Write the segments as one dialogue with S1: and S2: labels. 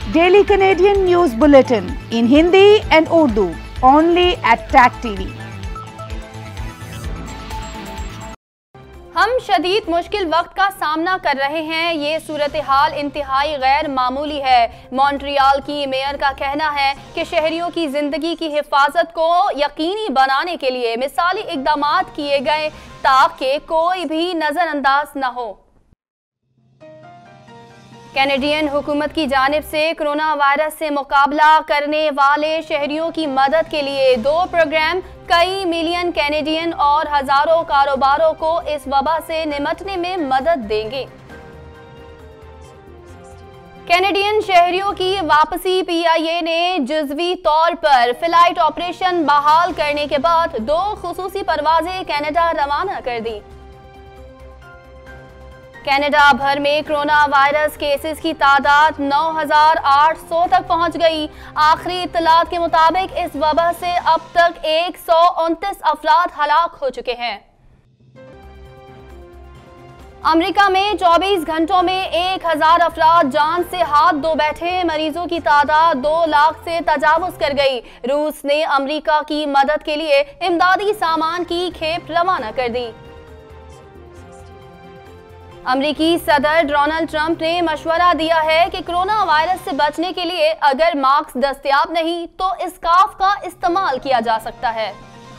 S1: Daily Canadian News Bulletin in Hindi and Urdu, only at TAC TV.
S2: ہم شدید مشکل وقت کا سامنا کر رہے ہیں، یہ صورتحال انتہائی غیر معمولی ہے۔ مونٹریال کی میئر کا کہنا ہے کہ شہریوں کی زندگی کی حفاظت کو یقینی بنانے کے لیے مثالی اقدامات کیے گئے تاکہ کوئی بھی نظر انداز نہ ہو۔ کینیڈین حکومت کی جانب سے کرونا وائرس سے مقابلہ کرنے والے شہریوں کی مدد کے لیے 2 پروگرام کئی ملین کینیڈین اور ہزاروں کاروباروں کو اس وبا سے نمٹنے میں مدد دیں گے۔ کینیڈین شہریوں کی واپسی پی آئی اے نے جزوی طور پر فلائٹ آپریشن بحال کرنے کے بعد 2 خصوصی پروازیں کینیڈا روانہ کر دی۔ کینیڈا بھر میں کرونا وائرس کیسز کی تعداد 9,800 تک پہنچ گئی۔ آخری اطلاعات کے مطابق اس وبا سے اب تک 129 افراد ہلاک ہو چکے ہیں۔ امریکہ میں 24 گھنٹوں میں 1,000 افراد جان سے ہاتھ دھو بیٹھے، مریضوں کی تعداد 2 لاکھ سے تجاوز کر گئی۔ روس نے امریکہ کی مدد کے لیے امدادی سامان کی کھیپ روانہ کر دی۔ امریکی صدر ڈونلڈ ٹرمپ نے مشورہ دیا ہے کہ کرونا وائرس سے بچنے کے لیے اگر ماسک دستیاب نہیں تو اسکارف کا استعمال کیا جا سکتا ہے۔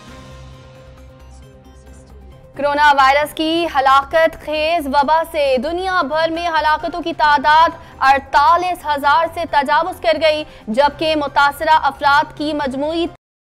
S2: کرونا وائرس کی ہلاکت خیز وبا سے دنیا بھر میں ہلاکتوں کی تعداد 48,000 سے تجاوز کر گئی، جبکہ متاثرہ افراد کی مجموعی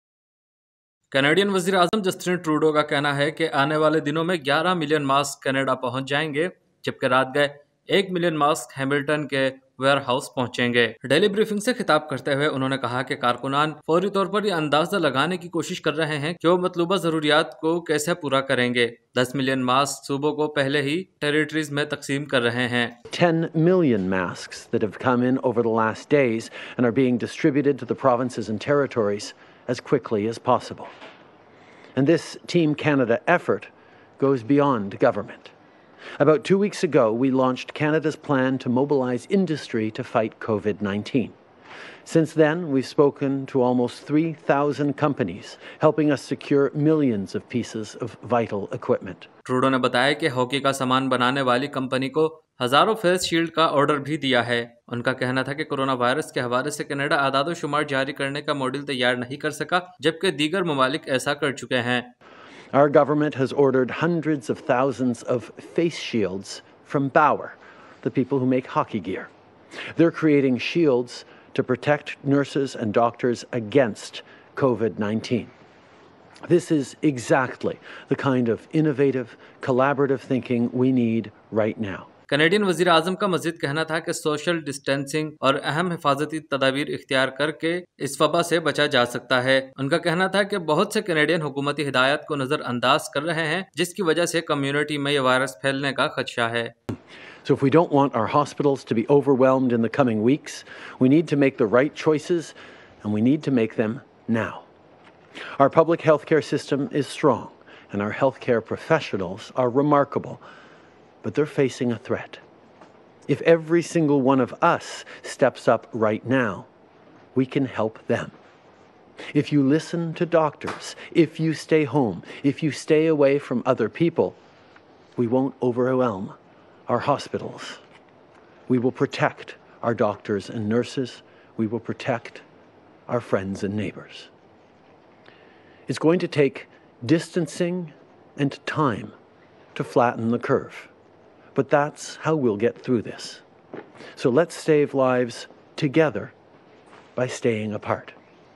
S3: کینیڈین وزیر اعظم جسٹن ٹروڈو کا کہنا ہے کہ آنے والے دنوں میں 11 ملین ماسک کینیڈا پہنچ جائیں گے، جبکہ رات گئے 1 ملین ماسک ہیملٹن کے ویئر ہاؤس پہنچیں گے۔ ڈیلی بریفنگ سے خطاب کرتے ہوئے انہوں نے کہا کہ کارکنان فوری طور پر یہ اندازہ لگانے کی کوشش کر رہے ہیں کہ وہ مطلوبہ ضروریات کو کیسے پورا کریں گے۔ 10 ملین ماسک صوبوں کو پہلے ہی ٹیریٹریز میں تقسیم کر رہے ہیں۔
S4: 10 million masks that have come in over the last days and are being distributed to the provinces and territories as quickly as possible. And this Team Canada effort goes beyond government. About 2 weeks ago, we launched Canada's plan to mobilize industry to fight COVID-19. Since then, we've spoken to almost 3,000 companies, helping us secure millions of pieces of vital equipment.
S3: Trudeau نے بتایا کہ hockey کا سامان بنانے والی company کو ہزاروں face shield کا آرڈر بھی دیا ہے۔ ان کا کہنا تھا کہ کرونا وائرس کے حوالے سے کینیڈا اعداد و شمار جاری کرنے کا ماڈل تیار نہیں کر سکا، جبکہ دیگر ممالک ایسا کر چکے ہیں۔
S4: Our government has ordered hundreds of thousands of face shields from Bauer, the people who make hockey gear. They're creating shields to protect nurses and doctors against COVID-19. This is exactly the kind of innovative, collaborative thinking we need right now.
S3: Canadian وزیر اعظم کا مزید کہنا تھا کہ social distancing اور اہم حفاظتی تدابیر اختیار کر کے اس وبا سے بچا جا سکتا ہے۔ ان کا کہنا تھا کہ بہت سے کینیڈین حکومتی ہدایات کو نظر انداز کر رہے ہیں، جس کی وجہ سے کمیونٹی میں یہ وائرس پھیلنے کا خدشہ ہے۔
S4: So if we don't want our hospitals to be overwhelmed in the coming weeks, we need to make the right choices, and we need to make them now. Our public healthcare system is strong, and our healthcare professionals are remarkable, but they're facing a threat. If every single one of us steps up right now, we can help them. If you listen to doctors, if you stay home, if you stay away from other people, we won't overwhelm our hospitals. We will protect our doctors and nurses. We will protect our friends and neighbors. It's going to take distancing and time to flatten the curve. But that's how we'll get through this. So let's save lives together by staying apart.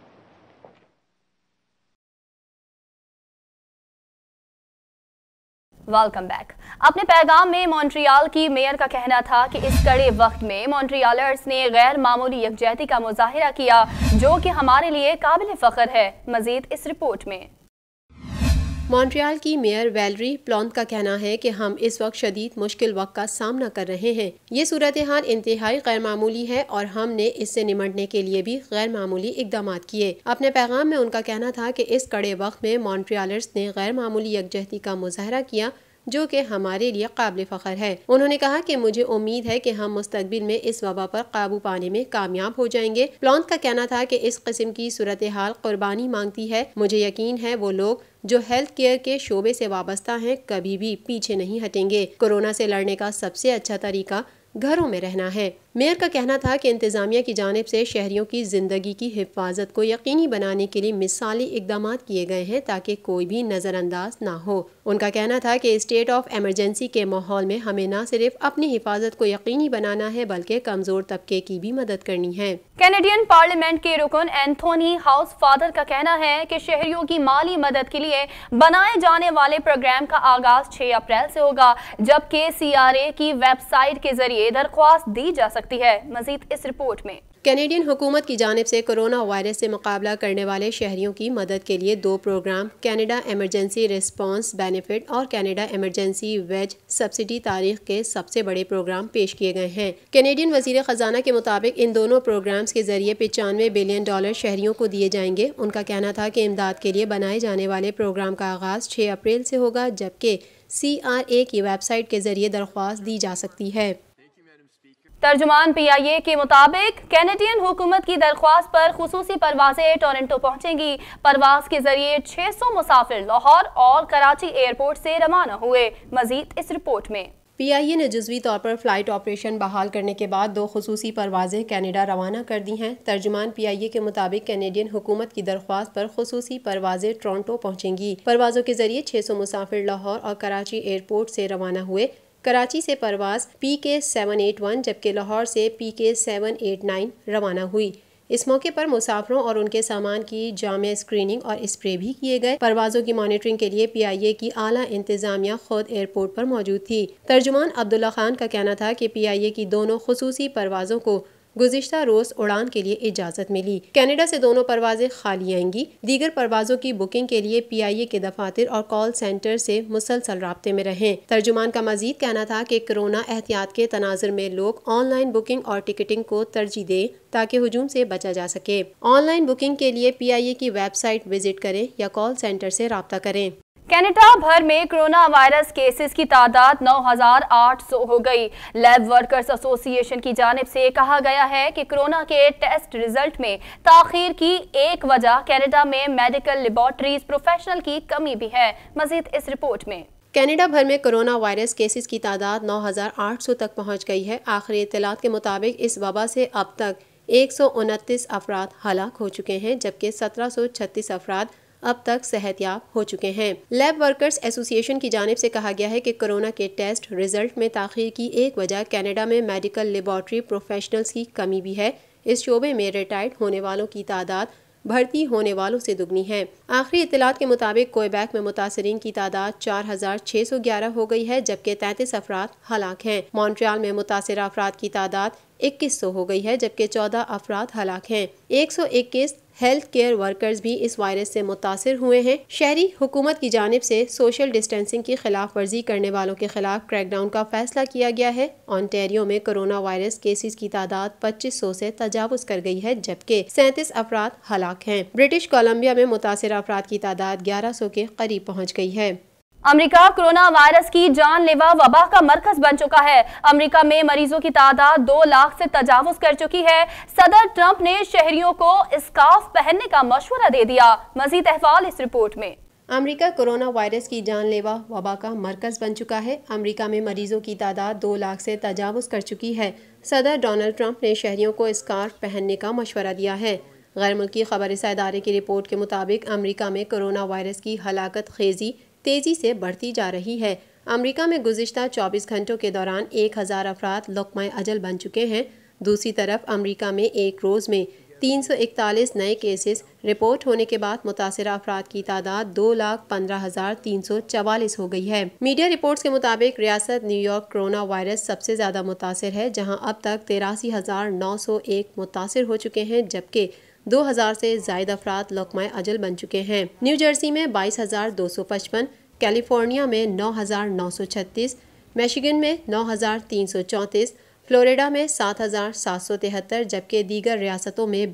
S2: Welcome back. اپنے پیغام میں Montreal کی mayor کا کہنا تھا کہ اس کڑے وقت میں مونٹریالرز نے غیر معمولی یکجہتی کا مظاہرہ کیا، جو کہ ہمارے لیے قابل فخر ہے۔ مزید اس رپورٹ میں۔
S5: مونٹریال کی میئر ویلری پلانت کا کہنا ہے کہ ہم اس وقت شدید مشکل وقت کا سامنا کر رہے ہیں۔ یہ صورتحال انتہائی غیر معمولی ہے اور ہم نے اس سے نمٹنے کے لیے بھی غیر معمولی اقدامات کیے۔ اپنے پیغام میں ان کا کہنا تھا کہ اس کڑے وقت میں مونٹریالرز نے غیر معمولی یکجہتی کا مظاہرہ کیا، جو کہ ہمارے لیے قابل فخر ہے۔ انہوں نے کہا کہ مجھے امید ہے کہ ہم مستقبل میں اس وبا پر قابو پانے میں کامیاب ہو جائیں گے۔ پلانت کا کہنا تھا کہ اس قسم کی صورتحال قربانی مانگتی ہے۔ مجھے یقین ہے وہ لوگ جو ہیلتھ کیئر کے شعبے سے وابستہ ہیں کبھی بھی پیچھے نہیں ہٹیں گے۔ کورونا سے لڑنے کا سب سے اچھا طریقہ گھروں میں رہنا ہے۔ میئر کا کہنا تھا کہ انتظامیہ کی جانب سے شہریوں کی زندگی کی حفاظت کو یقینی بنانے کے لیے مثالی اقدامات کیے گئے ہیں تاکہ کوئی بھی نظر انداز نہ ہو۔ ان کا کہنا تھا کہ اسٹیٹ آف ایمرجنسی کے ماحول میں ہمیں نہ صرف اپنی حفاظت کو یقینی بنانا ہے بلکہ کمزور طبقے کی بھی مدد کرنی ہے۔
S2: کینیڈین پارلیمنٹ کے رکن اینتھونی ہاؤس فادر کا کہنا ہے کہ شہریوں کی مالی مدد کے لیے بنائے جانے والے پروگرام کا آغاز 6 اپریل سے ہوگا، جبکہ CRA کی ویب سائٹ کے ذریعے درخواست دی جا سکتی ہے۔ مزید اس رپورٹ میں۔
S5: کینیڈین حکومت کی جانب سے کورونا وائرس سے مقابلہ کرنے والے شہریوں کی مدد کے لیے 2 program Canada emergency response benefit اور کینیڈا ایمرجنسی ویج سبسڈی تاریخ کے سب سے بڑے پروگرام پیش کیے گئے ہیں۔ کینیڈین وزیر خزانہ کے مطابق ان دونوں پروگرامز کے ذریعے $95 بلین شہریوں کو دیے جائیں گے۔ ان کا کہنا تھا کہ امداد کے لیے بنائے جانے والے پروگرام کا آغاز 6 اپریل سے ہوگا، جبکہ CRA کی ویب سائٹ کے ذریعے درخواست دی جا سکتی ہے۔
S2: ترجمان PIA کے مطابق کینیڈین حکومت کی درخواست پر خصوصی پروازیں ٹورنٹو پہنچیں گی۔ پرواز کے ذریعے 600 مسافر لاہور اور کراچی ایئرپورٹ سے روانہ ہوئے۔ مزید اس رپورٹ میں۔
S5: PIA نے جزوی طور پر فلائٹ آپریشن بحال کرنے کے بعد 2 خصوصی پروازیں کینیڈا روانہ کر دی ہیں۔ ترجمان PIA کے مطابق کینیڈین حکومت کی درخواست پر خصوصی پروازیں ٹورنٹو پہنچیں گی۔ پروازوں کے ذریعے 600 مسافر لاہور اور کراچی ایئرپورٹ سے روانہ ہوئے۔ کراچی سے پرواز PK781 جبکہ لاہور سے PK789 روانہ ہوئی۔ اس موقع پر مسافروں اور ان کے سامان کی جامع اسکریننگ اور اسپرے بھی کیے گئے۔ پروازوں کی مانیٹرنگ کے لیے PIA کی اعلیٰ انتظامیہ خود ایئرپورٹ پر موجود تھی۔ ترجمان عبداللہ خان کا کہنا تھا کہ PIA کی دونوں خصوصی پروازوں کو گزشتہ روز اڑان کے لیے اجازت ملی۔ کینیڈا سے دونوں پروازیں خالی آئیں گی۔ دیگر پروازوں کی بکنگ کے لیے PIA کے دفاتر اور کال سینٹر سے مسلسل رابطے میں رہیں۔ ترجمان کا مزید کہنا تھا کہ کورونا احتیاط کے تناظر میں لوگ آن لائن بکنگ اور ٹکٹنگ کو ترجیح دیں تاکہ ہجوم سے بچا جا سکے۔ آن لائن بکنگ کے لیے PIA کی ویب سائٹ وزٹ کریں یا کال سینٹر سے رابطہ کریں۔
S2: کینیڈا بھر میں کرونا وائرس کیسز کی تعداد 9,800 ہو گئی۔ لیب ورکرز ایسوسی ایشن کی جانب سے کہا گیا ہے کہ کرونا کے ٹیسٹ رزلٹ میں تاخیر کی ایک وجہ کینیڈا میں میڈیکل لیبارٹریز پروفیشنل کی کمی بھی ہے۔ مزید اس رپورٹ میں۔
S5: کینیڈا بھر میں کرونا وائرس کیسز کی تعداد 9,800 تک پہنچ گئی ہے۔ آخری اطلاعات کے مطابق اس وبا سے اب تک 129 افراد ہلاک ہو چکے ہیں، جبکہ 1736 افراد اب تک صحت یاب ہو چکے ہیں۔ لیب ورکرز ایسوسی ایشن کی جانب سے کہا گیا ہے کہ کورونا کے ٹیسٹ رزلٹ میں تاخیر کی ایک وجہ کینیڈا میں میڈیکل لیبارٹری پروفیشنلز کی کمی بھی ہے۔ اس شعبے میں ریٹائرڈ ہونے والوں کی تعداد بھرتی ہونے والوں سے دگنی ہے۔ آخری اطلاعات کے مطابق کوئبیک میں متاثرین کی تعداد 4,611 ہو گئی ہے، جبکہ 33 افراد ہلاک ہیں۔ مونٹریال میں متاثرہ افراد کی تعداد 2100 ہو گئی ہے، جبکہ 14 افراد ہلاک ہیں۔ 121 ہیلتھ کیئر ورکرز بھی اس وائرس سے متاثر ہوئے ہیں۔ شہری حکومت کی جانب سے سوشل ڈسٹینسنگ کی خلاف ورزی کرنے والوں کے خلاف کریک ڈاؤن کا فیصلہ کیا گیا ہے۔ آنٹیریو میں کرونا وائرس کیسز کی تعداد 2500 سے تجاوز کر گئی ہے، جبکہ 37 افراد ہلاک ہیں۔ برٹش کولمبیا میں متاثرہ افراد کی تعداد 1100 کے قریب پہنچ گئی ہے۔
S2: امریکہ کورونا وائرس کی جان لیوا وبا کا مرکز بن چکا ہے۔ امریکہ میں مریضوں کی تعداد 2 لاکھ سے تجاوز کر چکی ہے۔ صدر ٹرمپ نے شہریوں کو اسکارف پہننے کا مشورہ دے دیا۔ مزید احوال اس رپورٹ میں۔
S5: امریکہ کورونا وائرس کی جان لیوا وبا کا مرکز بن چکا ہے۔ امریکہ میں مریضوں کی تعداد 2 لاکھ سے تجاوز کر چکی ہے۔ صدر ڈونلڈ ٹرمپ نے شہریوں کو اسکارف پہننے کا مشورہ دیا ہے۔ غیر ملکی خبر رساں ادارے کی رپورٹ کے مطابق امریکہ میں کورونا وائرس کی ہلاکت خیزی تیزی سے بڑھتی جا رہی ہے۔ امریکہ میں گزشتہ 24 گھنٹوں کے دوران 1000 افراد لقمہ اجل بن چکے ہیں۔ دوسری طرف امریکہ میں ایک روز میں 341 نئے کیسز رپورٹ ہونے کے بعد متاثرہ افراد کی تعداد 2,15,344 ہو گئی ہے۔ میڈیا رپورٹس کے مطابق ریاست نیو یارک کورونا وائرس سب سے زیادہ متاثر ہے، جہاں اب تک 83,901 متاثر ہو چکے ہیں، جبکہ 2000 سے زائد افراد لقمہ اجل بن چکے ہیں۔ نیو جرسی میں 22,255، کیلیفورنیا میں 9,936، میشیگن میں 9,334، فلوریڈا میں 7,773 جبکہ دیگر ریاستوں میں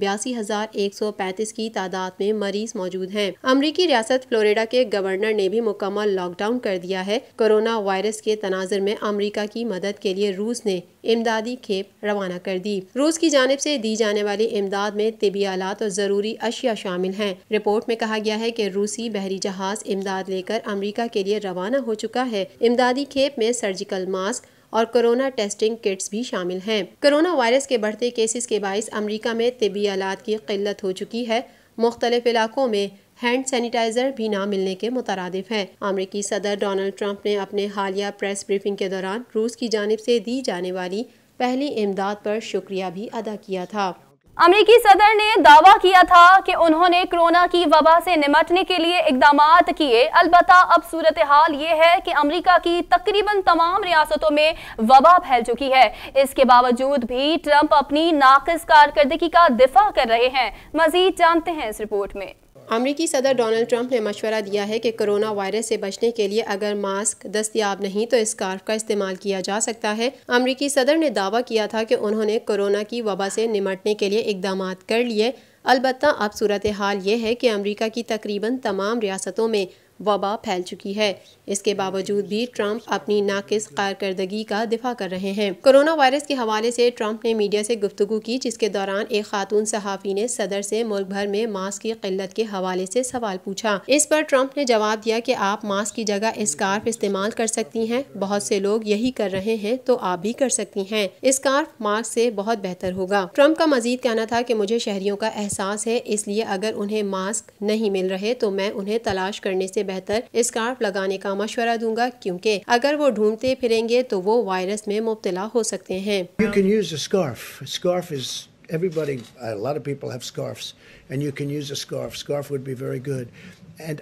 S5: 82,135 کی تعداد میں مریض موجود ہیں۔ امریکی ریاست فلوریڈا کے گورنر نے بھی مکمل لاک ڈاؤن کر دیا ہے۔ کورونا وائرس کے تناظر میں امریکہ کی مدد کے لیے روس نے امدادی کھیپ روانہ کر دی۔ روس کی جانب سے دی جانے والی امداد میں طبی آلات اور ضروری اشیاء شامل ہیں۔ رپورٹ میں کہا گیا ہے کہ روسی بحری جہاز امداد لے کر امریکہ کے لیے روانہ ہو چکا ہے۔ امدادی کھیپ میں سرجیکل ماسک اور کورونا ٹیسٹنگ کٹس بھی شامل ہیں۔ کورونا وائرس کے بڑھتے کیسز کے باعث امریکہ میں طبی آلات کی قلت ہو چکی ہے۔ مختلف علاقوں میں ہینڈ سینیٹائزر بھی نہ ملنے کے مترادف ہے۔ امریکی صدر ڈونلڈ ٹرمپ نے اپنے حالیہ پریس بریفنگ کے دوران روس کی جانب سے دی جانے والی پہلی امداد پر شکریہ بھی ادا کیا تھا۔
S2: امریکی صدر نے دعویٰ کیا تھا کہ انہوں نے کورونا کی وبا سے نمٹنے کے لیے اقدامات کیے، البتہ اب صورتحال یہ ہے کہ امریکہ کی تقریباً تمام ریاستوں میں وبا پھیل چکی ہے۔ اس کے باوجود بھی ٹرمپ اپنی ناقص کارکردگی کا دفاع کر رہے ہیں۔ مزید جانتے ہیں اس رپورٹ میں۔
S5: امریکی صدر ڈونلڈ ٹرمپ نے مشورہ دیا ہے کہ کورونا وائرس سے بچنے کے لیے اگر ماسک دستیاب نہیں تو اسکارف کا استعمال کیا جا سکتا ہے۔ امریکی صدر نے دعویٰ کیا تھا کہ انہوں نے کورونا کی وبا سے نمٹنے کے لیے اقدامات کر لیے، البتہ اب صورتحال یہ ہے کہ امریکہ کی تقریباً تمام ریاستوں میں وبا پھیل چکی ہے۔ اس کے باوجود بھی ٹرمپ اپنی ناقص کارکردگی کا دفاع کر رہے ہیں۔ کورونا وائرس کے حوالے سے ٹرمپ نے میڈیا سے گفتگو کی، جس کے دوران ایک خاتون صحافی نے صدر سے ملک بھر میں ماسک کی قلت کے حوالے سے سوال پوچھا۔ اس پر ٹرمپ نے جواب دیا کہ آپ ماسک کی جگہ اسکارف استعمال کر سکتی ہیں، بہت سے لوگ یہی کر رہے ہیں تو آپ بھی کر سکتی ہیں، اسکارف ماسک سے بہت بہتر ہوگا۔ ٹرمپ کا مزید کہنا تھا کہ مجھے شہریوں کا احساس ہے، اس لیے اگر انہیں ماسک نہیں مل رہے تو میں انہیں تلاش کرنے سے بہتر اسکارف لگانے کا مشورہ دوں گا، کیونکہ اگر وہ ڈھونڈتے پھریں گے تو وہ وائرس میں مبتلا ہو سکتے ہیں۔
S6: You can use a scarf. A scarf is everybody. A lot of people have scarves, and you can use a scarf. Scarf would be very good. And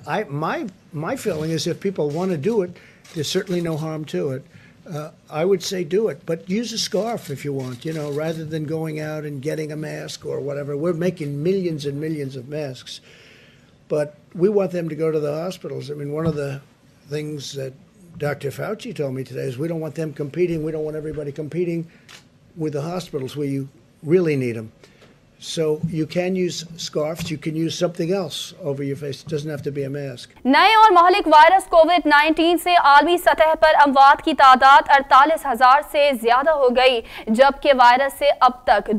S6: my feeling is if people want to do it, there's certainly no harm to it. I would say do it, but use a scarf if you want. You know, rather than going out and getting a mask or whatever. We're making millions and millions of masks. But we want them to go to the hospitals. I mean, one of the things that Dr. Fauci told me today is we don't want them competing. We don't want everybody competing with the hospitals where you really need them. So you can use scarves. You can use something else over your face. It doesn't have to be a mask.
S2: نئے اور مہلک virus COVID-19 سے عالمی سطح پر اموات کی تعداد 48,000 سے زیادہ ہو گئی، جبکہ وائرس سے اب تک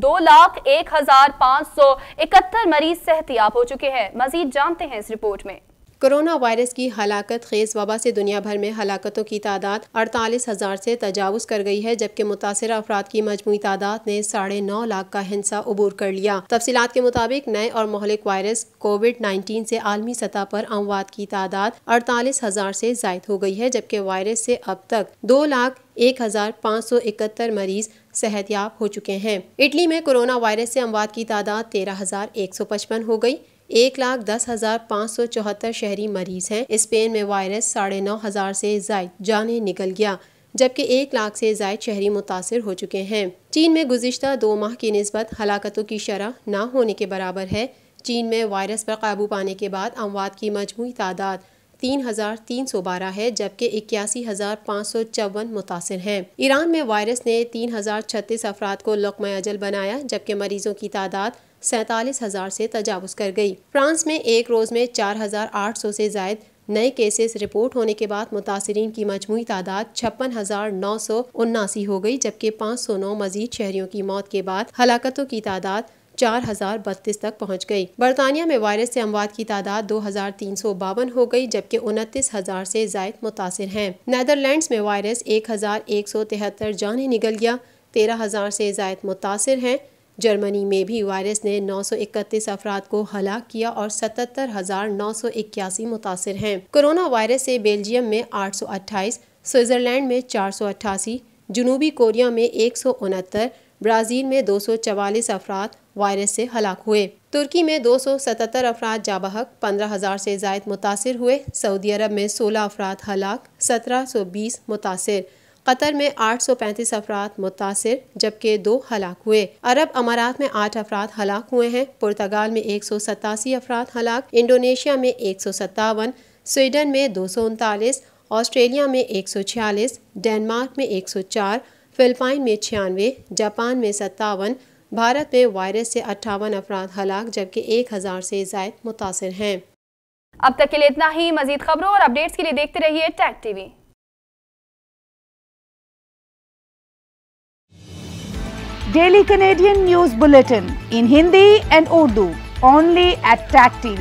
S2: 2,01,571 مریض صحت یاب ہو چکے ہیں۔ مزید جانتے ہیں اس رپورٹ میں۔
S5: کورونا وائرس کی ہلاکت خیز وبا سے دنیا بھر میں ہلاکتوں کی تعداد 48,000 سے تجاوز کر گئی ہے، جبکہ متاثرہ افراد کی مجموعی تعداد نے 9.5 لاکھ کا ہنسا عبور کر لیا۔ تفصیلات کے مطابق نئے اور مہلک وائرس کووڈ-19 سے عالمی سطح پر اموات کی تعداد 48,000 سے زائد ہو گئی ہے، جبکہ وائرس سے اب تک 2,01,571 مریض صحت یاب ہو چکے ہیں۔ اٹلی میں کورونا وائرس سے اموات کی تعداد 13,155 ہو گئی، 1,10,574 شہری مریض ہیں۔ اسپین میں وائرس 9,500 سے زائد جانیں نکل گیا، جبکہ 1 لاکھ سے زائد شہری متاثر ہو چکے ہیں۔ چین میں گزشتہ 2 ماہ کی نسبت ہلاکتوں کی شرح نہ ہونے کے برابر ہے۔ چین میں وائرس پر قابو پانے کے بعد اموات کی مجموعی تعداد 3,312 ہے، جبکہ 81,554 متاثر ہیں۔ ایران میں وائرس نے 3,036 افراد کو لقمہ اجل بنایا، جبکہ مریضوں کی تعداد 47,000 سے تجاوز کر گئی۔ فرانس میں ایک روز میں 4,800 سے زائد نئے کیسز رپورٹ ہونے کے بعد متاثرین کی مجموعی تعداد 56,979 ہو گئی، جبکہ 509 مزید شہریوں کی موت کے بعد ہلاکتوں کی تعداد 4,032 تک پہنچ گئی۔ برطانیہ میں وائرس سے اموات کی تعداد 2,352 ہو گئی، جبکہ 29,000 سے زائد متاثر ہیں۔ نیدرلینڈز میں وائرس 1,173 جانیں نگل گیا، 13,000 سے زائد متاثر ہیں۔ جرمنی میں بھی وائرس نے 931 افراد کو ہلاک کیا اور 77,981 متاثر ہیں۔ کورونا وائرس سے بیلجیم میں 828، سوئٹزرلینڈ میں 488، جنوبی کوریا میں 169، برازیل میں 244 افراد وائرس سے ہلاک ہوئے۔ ترکی میں 277 افراد جاں بحق، 15,000 سے زائد متاثر ہوئے۔ سعودی عرب میں 16 افراد ہلاک، 1,720 متاثر۔ قطر میں 835 افراد متاثر، جبکہ 2 ہلاک ہوئے۔ عرب امارات میں 8 افراد ہلاک ہوئے ہیں۔ پرتگال میں 187 افراد ہلاک، انڈونیشیا میں 157، سویڈن میں 239، آسٹریلیا میں 146، ڈنمارک میں 104، فلپائن میں 96، جاپان میں 57، بھارت میں وائرس سے 58 افراد ہلاک جبکہ 1000 سے زائد متاثر ہیں۔
S2: اب تک کے لیے اتنا ہی۔ مزید خبروں اور اپڈیٹس کے لیے دیکھتے رہیے TAC T V.
S1: Daily Canadian News Bulletin in Hindi and Urdu only at TAC TV.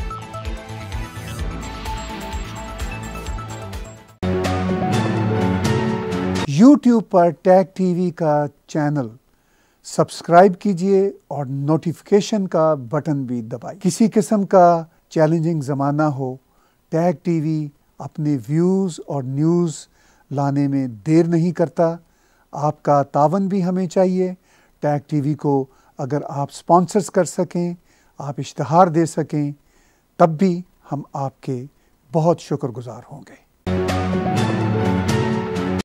S7: YouTube پر ٹیک ٹی وی کا چینل سبسکرائب کیجئے اور نوٹیفیکیشن کا بٹن بھی دبائیے۔ کسی قسم کا چیلنجنگ زمانہ ہو، ٹیک ٹی وی اپنے ویوز اور نیوز لانے میں دیر نہیں کرتا۔ آپ کا تعاون بھی ہمیں چاہیے۔ ٹیک ٹی وی کو اگر آپ سپانسرز کر سکیں، آپ اشتہار دے سکیں، تب بھی ہم آپ کے بہت شکر گزار ہوں گے۔